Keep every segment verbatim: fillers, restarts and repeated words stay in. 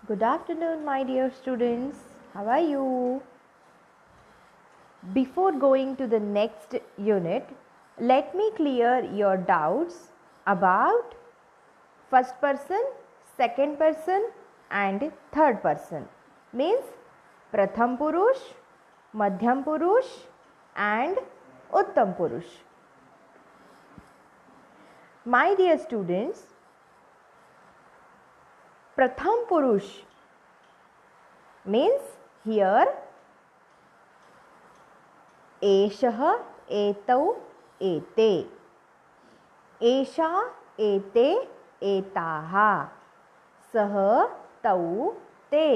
Good afternoon, my dear students. How are you? Before going to the next unit, let me clear your doubts about first person, second person, and third person. Means Pratham Purush, Madhyam Purush, and Uttam Purush. My dear students, Pratham Purush means here एषः एतौ एते एषा एते एताः सः तौ ते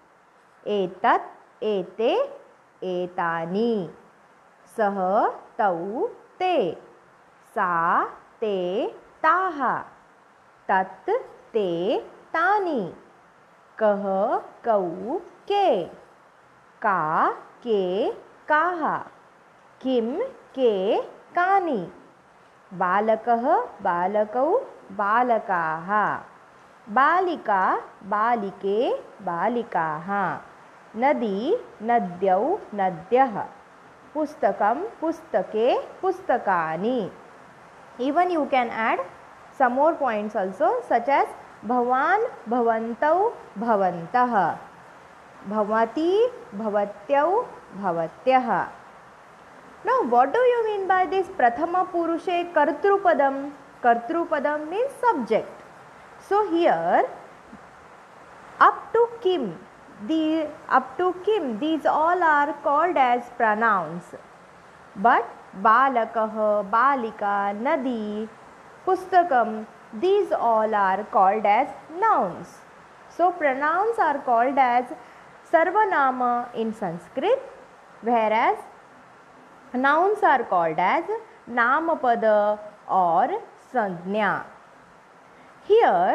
एतत् एते एतानि सः तौ ते सा ते ताः तत् ते तानि कः कौ के का के काः किं के कानि बालकः बालकौ बालकाः बालिका बालिके बालिकाः नदी नद्यौ नद्यः पुस्तकं पुस्तके पुस्तकानि. Even you can add some more points also, such as भवान् भवन्तौ भवन्तः भवती भवत्यौ भवत्यः. Now what do you mean by this Prathama Purushe Kartrupadam? Kartrupadam means subject. So here up to Kim, the up to Kim, these all are called as pronouns. But Balakah, Balika, Nadi, Pustakam, these all are called as nouns. So pronouns are called as Sarvanama in Sanskrit, whereas nouns are called as Namapada or Sanjna. Here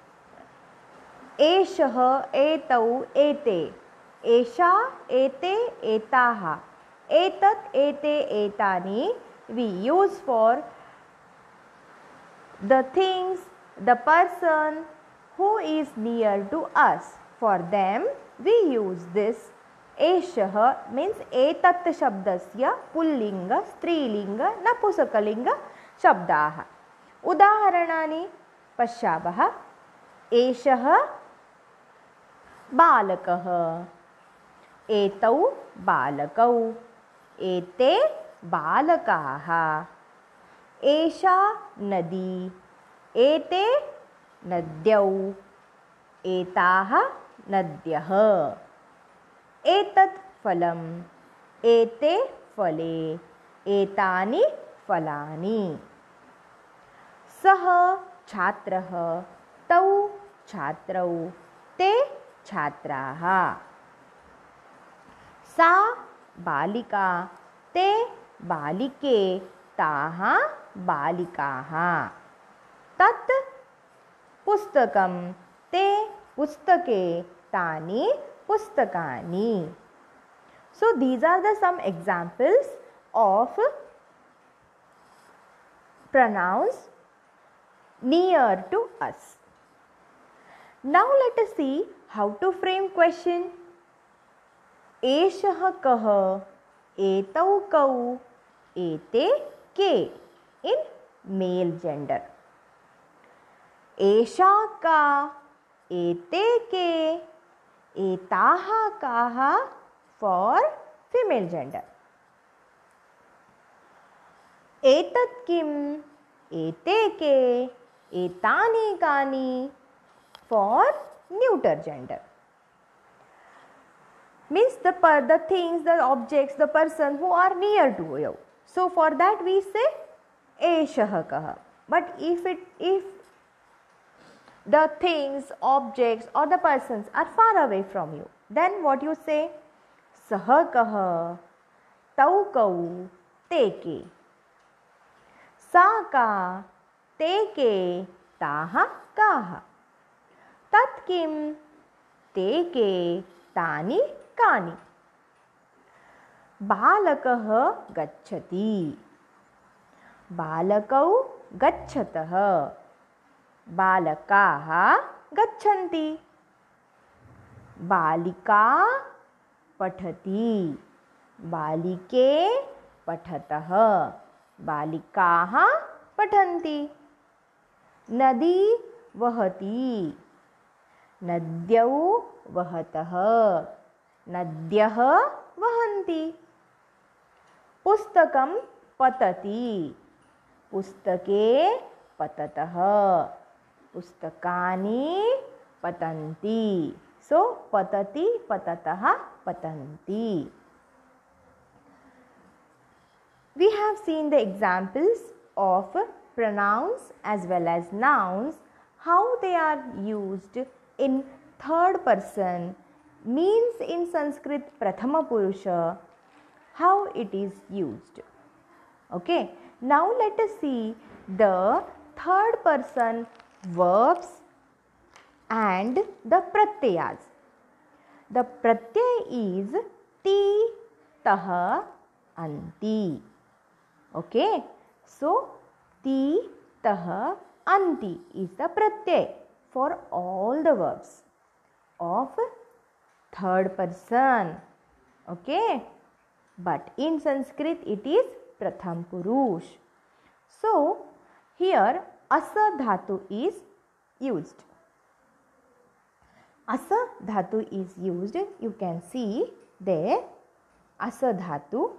Eshah, Etau, Ete, Esha, Ete, Etaha, Etat, Ete, Etani we use for the things, the person who is near to us. For them we use this Eshah means etat shabdasya pullinga, strilinga, napusakalinga shabdaah. Udaharanani pashyamah. Eshah balakah, etau balakau, ete balakaah, esha nadi, ete nadyau, etaah nadyah. एतत् फलम् एते फले एतानि फलानि सः छात्रः तौ छात्रौ ते छात्राः सा बालिका ते बालिके ताः बालिकाः तत् पुस्तकं ते पुस्तके तानि Pustakani. So these are the some examples of pronouns near to us. Now let us see how to frame question. Eshah kah, etau kau, ete ke in male gender. Esha ka, ete ke, etaha kaha for female gender. Etat kim, ete ke, etani kani for neuter gender. Means the, the things, the objects, the person who are near to you. So for that we say Eshah kaha. But if it if the things, objects or the persons are far away from you, then what you say? Sah kah, tau kau, te ke. Sa ka, te ke, taha kaha. Tat kim, te ke, tani kani. Balakah gacchati. Balakau gachatah. बालकाः गच्छन्ति. बालिका पठति, बालिके पठतः, बालिकाः पठन्ति। नदी वहति, नद्यौ वहतः, नद्यः वहन्ति। पुस्तकं पतति, पुस्तके पततः, पुस्तकानि पतन्ति। सो पतति, पततः, पतन्ति. We have seen the examples of pronouns as well as nouns, how they are used in third person, means in Sanskrit Prathama Purusha, how it is used. Okay, now let us see the third person verbs and the pratyayas. The pratyay is ti, tah, anti. Okay, so ti, tah, anti is the pratyay for all the verbs of third person. Okay, but in Sanskrit it is Pratham Purush. So here asa dhatu is used. Asa dhatu is used. You can see there asa dhatu.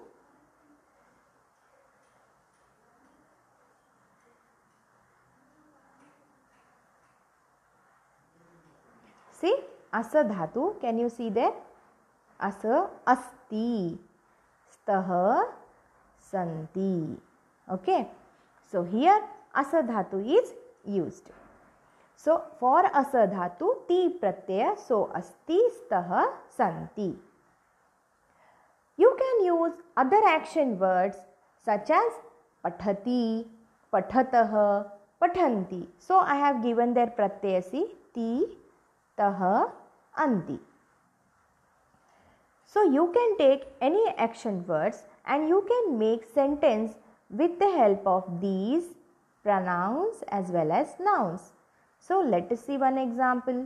See asa dhatu, can you see there? Asa asti, stah santi. Okay, so here asa dhatu is used. So for asa dhatu ti pratyaya, so asti, stah, santi. You can use other action words such as pathati, pathatah, pathanti. So I have given their pratyaya, see, ti, tah, anti. So you can take any action words and you can make sentence with the help of these pronouns as well as nouns. So let us see one example.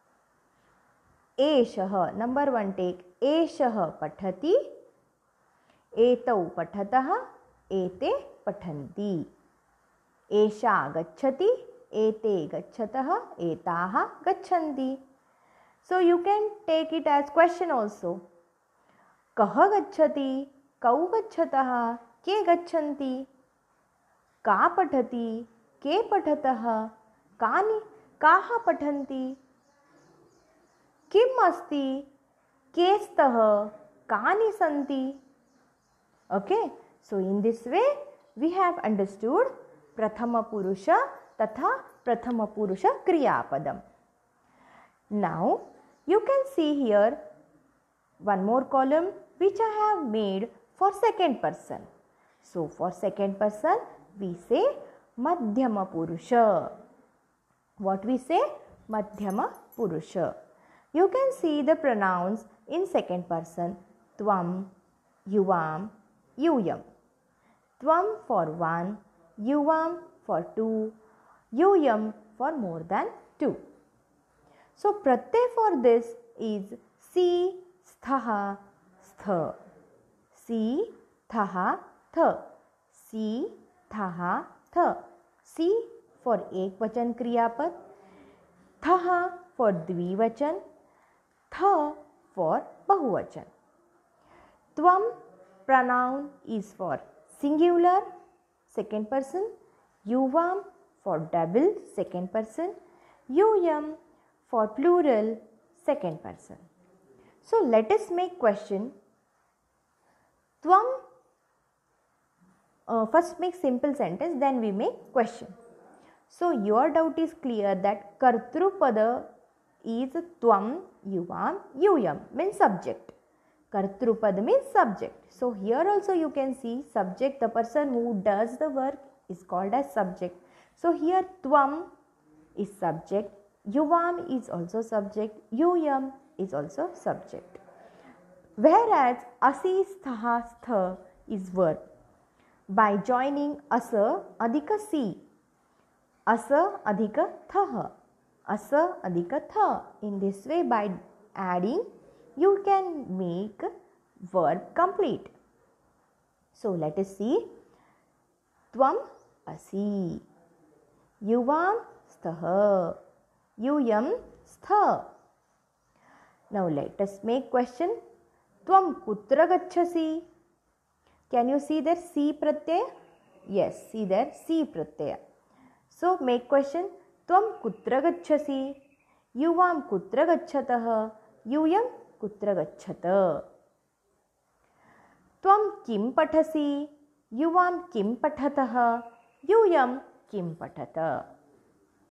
Eshah, number one take. Eshah pathati, etau pathatah, ete pathanti. Esha gacchati, ete gachatah, etaha gachanti. So you can take it as question also. Kah gacchati, kau gachatah, ke gachanti. Ka pathati, ke pathatah, कानि काः पठन्ति. किम् अस्ति, के स्तः, कानि सन्ति. Okay, so in this way we have understood Prathama Purusha तथा Prathama Purusha Kriyapadam. Now you can see here one more column which I have made for second person. So for second person we say Madhyama Purusha. What we say? Madhyama Purusha. You can see the pronouns in second person. Tvam, yuvam, yuyam. Tvam for one, yuvam for two, yuyam for more than two. So pratyay for this is si, sthaha, stha. Si, thaha, tha. Si, thaha, tha. Si for एक वचन क्रियापद, थह for द्विवचन, थ for बहुवचन. Tvam pronoun is for singular second person, yuvam for double second person, yuyam for plural second person. So let us make question. Tvam, uh, first make simple sentence, then we make question. So your doubt is clear that Kartrupada is Tvam, Yuvam, Yuyam means subject. Kartrupada means subject. So here also you can see subject, the person who does the work is called as subject. So here Tvam is subject, Yuvam is also subject, Yuyam is also subject. Whereas Asi, Sthaha, Stha is verb. By joining Asa, Adhika Si, Asa adhika thaha, asa adhika tha. In this way, by adding, you can make verb complete. So let us see. Tvam asi, yuvam stah, yuyam stha. Now let us make question. Tvam kutra gacchasi? Can you see there si pratyaya? Yes, see there si pratyaya. So make question. Tvam kutra gacchasi? Yuvam kutra gachatah? Yuyam kutra gachata? Tvam kim pathasi? Yuvam kim pathatah? Yuyam kim patata?